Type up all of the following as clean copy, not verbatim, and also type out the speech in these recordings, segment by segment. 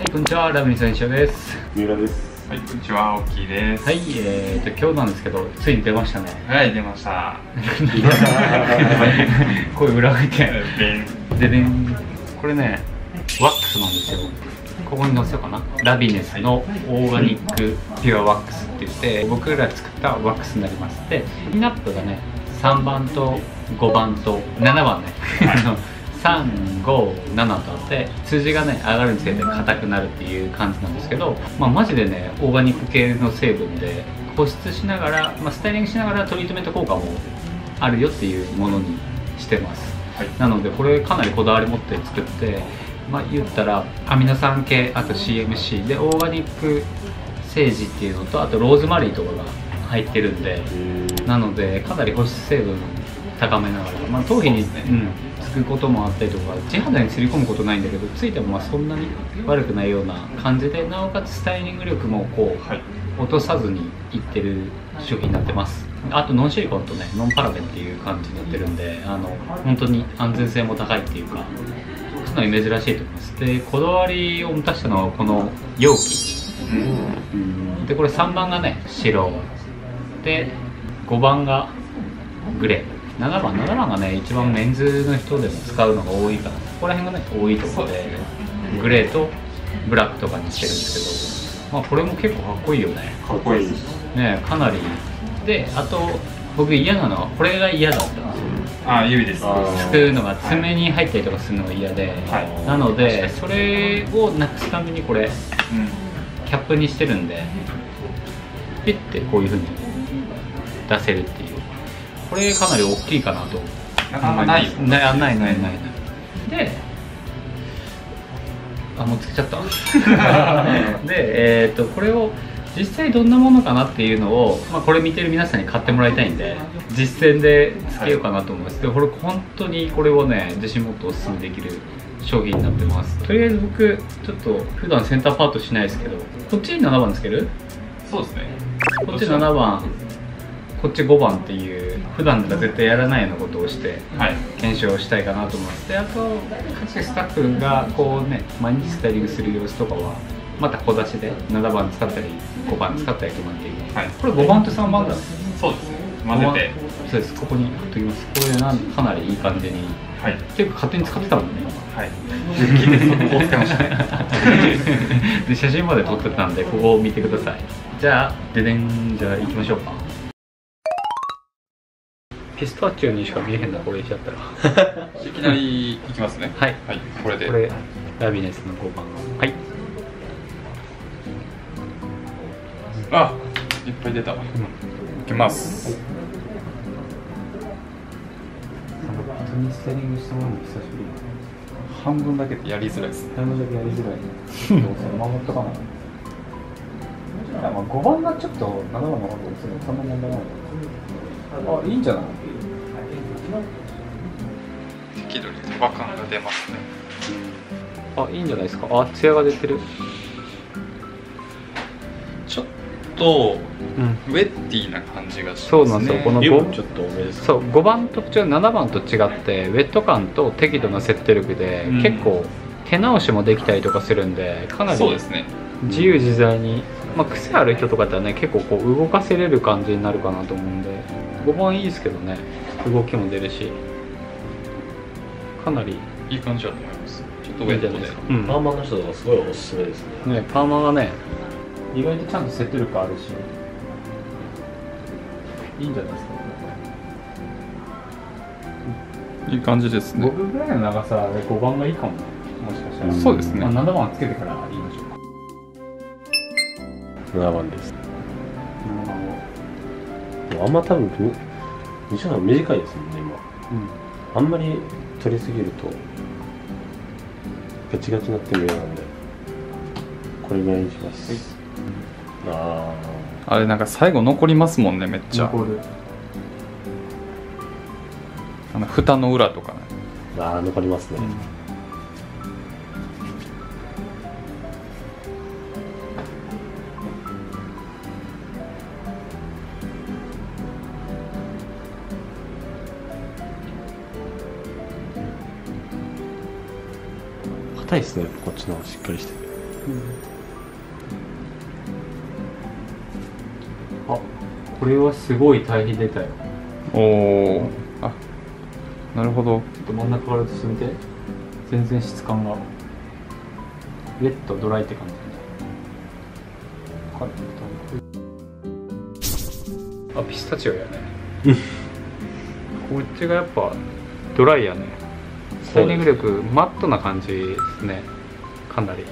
はい、こんにちは。ラブニスの西尾です。 三浦です。 はい、こんにちは、大きいです。 はい、今日なんですけど、ついに出ましたね。 はい、出ました。 こういう裏向いて。でね、これね、ワックスなんですよ。ここに載せようかな。ラビネスのオーガニックピュアワックスって言って、僕ら作ったワックスになります。で、ピンナップがね、3番と5番と7番ね。3、5、7とあって数字がね上がるにつれて硬くなるっていう感じなんですけど、マジでねオーガニック系の成分で保湿しながら、スタイリングしながらトリートメント効果もあるよっていうものにしてます、はい、なのでこれかなりこだわり持って作って、言ったらアミノ酸系、あと CMC でオーガニックセージっていうのと、あとローズマリーとかが入ってるんで、なのでかなり保湿成分高めながら、頭皮に、つくこともあったりとか、地肌に擦り込むことないんだけど、ついてもそんなに悪くないような感じで、なおかつスタイリング力もこう、落とさずにいってる商品になってます。あとノンシリコンとねノンパラベンっていう感じになってるんで、本当に安全性も高いっていうか、かなり珍しいと思います。でこだわりを満たしたのはこの容器、でこれ3番がね白で、5番がグレー、7番がね一番メンズの人でも使うのが多いかな。ここら辺がね多いところで、グレーとブラックとかにしてるんですけど、これも結構かっこいいよね。 かっこいいね、かなりで、あと僕嫌なのはこれが嫌だったんですよ。 指です。 すくうのが爪に入ったりとかするのが嫌で、なのでそれをなくすためにこれ、キャップにしてるんで、ピッてこういう風に出せるっていう、これかなり大きいかなと。 ないよ。 ないで、もうつけちゃったで、これを実際どんなものかなっていうのを、これ見てる皆さんに買ってもらいたいんで、実践でつけようかなと思います。でこれ本当にこれをね自信持っておすすめできる商品になってます。とりあえず僕ちょっと普段センターパートしないですけど、こっちに7番つける？ そうですね。 こっち7番、こっち5番っていう普段だ絶対やらないようなことをして検証したいかなと思います。であとスタッフがこうね毎日スタイリングする様子とかはまた小出しで7番使ったり5番使ったりとかっていう、これ5番と3番だね。 そうですね、混ぜて。 そうです、ここに貼っときます。これかなりいい感じに、結構勝手に使ってたもんね。こう使いましたねで写真まで撮ってたんで、ここを見てください。じゃあじゃあ行きましょうか。ピスタチオにしか見えへんな、これしちゃったらいきなりいきますね。はい、これで。 これラビネスの5番。はい。 いっぱい出た。いきます。 本当にスタイリングしてもらうの久しぶり。 半分だけやりづらいです。 半分だけやりづらい。守っとかない。5番がちょっと7番の方がそんな問題ない。いいんじゃない？ 適度に束感が出ますね。 いいんじゃないですか。ツヤが出てる。 ちょっとウェッティーな感じがしますね。 そうなんですよ。この5、 ちょっと多めです。 そう、5番と7番と違ってウェット感と適度な設定力で、結構手直しもできたりとかするんで、かなり自由自在に、癖ある人とかだったらね結構こう動かせれる感じになるかなと思うんで、5番いいですけどね、動きも出るし、かなりいい感じだと思います。ちょっとウェットで。 パーマの人とかすごいおすすめですね。 パーマがね意外とちゃんと設定力あるし、いいんじゃないですか。 いい感じですね。 僕ぐらいの長さで5番がいいかもね、もしかしたら。 そうですね。 7番はつけてから言いましょうか。 7番です。あんま多分西野さん短いですもんね今。あんまり取りすぎるとガチガチになっても嫌なんで、これぐらいにします。 あれなんか最後残りますもんね、めっちゃ。 残る。 蓋の裏とかね。 残りますね。硬いですね、こっちの方がしっかりしてて。 あ、これはすごい対比出たよ。 おお、あ、なるほど。 ちょっと真ん中から進んで、全然質感がウェットドライって感じ。あ、ピスタチオやね。こっちがやっぱドライやね。スタイリング力マットな感じですね。かなり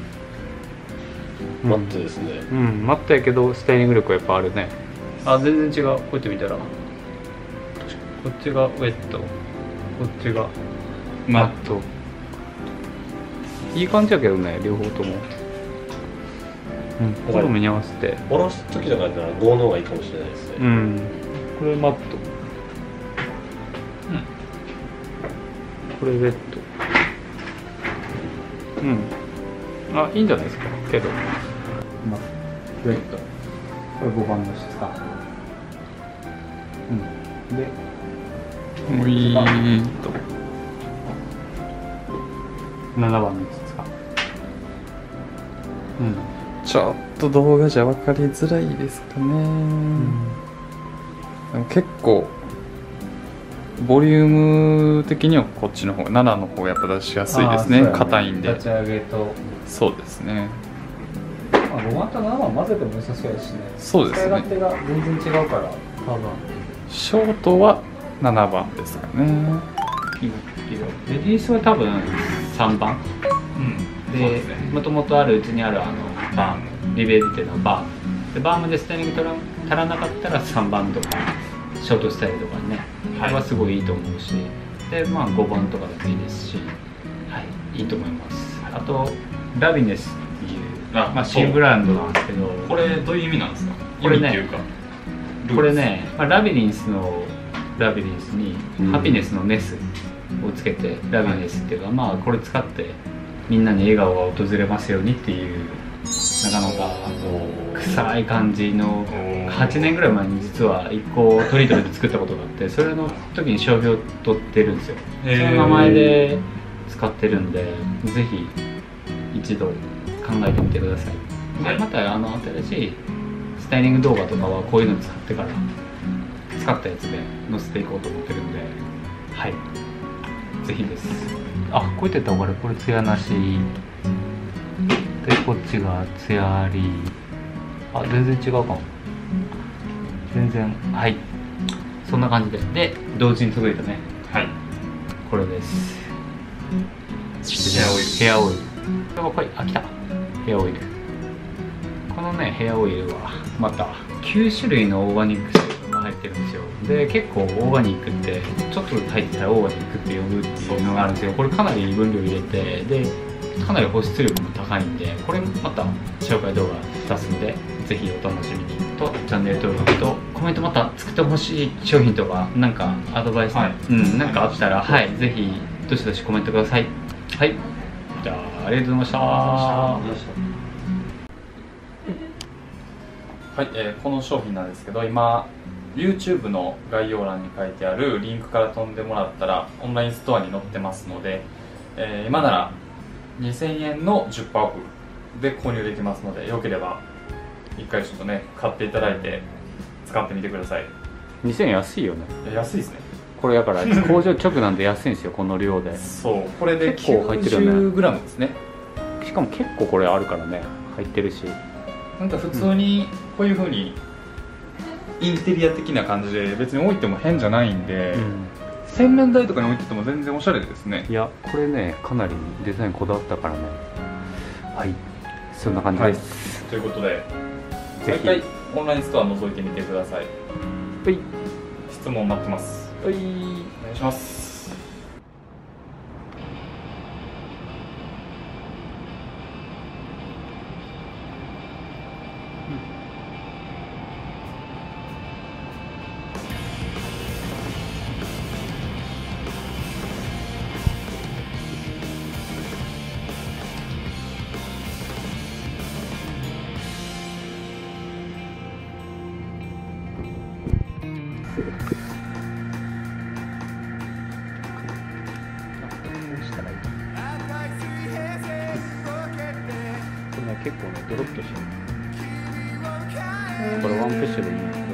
マットですね。 うん、マットやけどスタイリング力はやっぱあるね。あ、全然違う。こうやって見たらこっちがウェット、こっちがマット。いい感じやけどね、両方とも。うん、好みに合わせて下ろす時とかだったら5の方がいいかもしれないですね。 うん、これマット、うん、これウェット、うん、あ、いいんじゃないですか。けどまあウェット、これ5番の質感、うん、でウィーンと 7番の質感、うん、 ちょっと動画じゃ分かりづらいですかね、でも結構ボリューム的にはこっちの方7の方がやっぱ出しやすいですね。硬いんで。 立ち上げと、 そうですね。 まあ、5番と7番混ぜても良さそうやしね。 そうですね。 使い勝手が全然違うから、多分ショートは7番ですかね。 レディースは多分3番、うん、でもともとあるうちにあるバーム、リベリテのバームで、バームでスタイリング足らなかったら3番とかショートスタイルとかね、これはすごいいいと思うし、でまあ5番とかだといいですし、はい、いいと思います。あとラビネスっていうまあ、新ブランドなんですけど、 これどういう意味なんですか？ これね、 意味っていうかこれね、まあ、ラビリンスのラビリンスにハピネスのネスをつけて、ラビネスっていうか、まあこれ使ってみんなに笑顔が訪れますようにっていう、なかなか臭い感じの8年ぐらい前に実は1個トリートメント作ったことがあって、それの時に商標を取ってるんですよ。その名前で使ってるんで、ぜひ一度考えてみてください。でまた新しいスタイリング動画とかはこういうの使ってから使ったやつで載せていこうと思ってるんで、はい、ぜひです。あ、こうやってやったらこれツヤなしで、こっちがツヤあり、あ、全然違うかも、全然、はい、そんな感じで同時に届いたね、はい、これです。ヘアオイル、これ、あ、来た、ヘアオイル。このね、ヘアオイルはまた9種類のオーガニック成分が入ってるんですよ。で、結構オーガニックってちょっと入ってたらオーガニックって呼ぶっていうのがあるんですよ。これかなり分量入れて、でかなり保湿力も高いんで、これまた紹介動画出すんで、ぜひお楽しみに。とチャンネル登録とコメント、また作ってほしい商品とかなんかアドバイス、はい、なんかあったら、はい、ぜひどしどしコメントください。はい、じゃあありがとうございました。 はい、この商品なんですけど、今 YouTube の概要欄に書いてあるリンクから飛んでもらったらオンラインストアに載ってますので、今なら2000円の 10% オフで購入できますので、よければ一回ちょっとね買っていただいて使ってみてください。 2000円安いよね。 安いですね。これだから工場直なんで安いんですよ、この量で。 そう、これで結構入ってるよね。 90g ですね。 しかも結構これあるからね、入ってるし、 なんか普通にこういう風にインテリア的な感じで別に置いても変じゃないんで、洗面台とかに置いてても全然おしゃれですね。 いや、これねかなりデザインこだわったからね。はい、そんな感じです、 はい、ということでぜひオンラインストア覗いてみてください。 はい、 質問待ってます。 はい、 お願いします。 結構ねドロッとしてる。これワンプッシュでいい。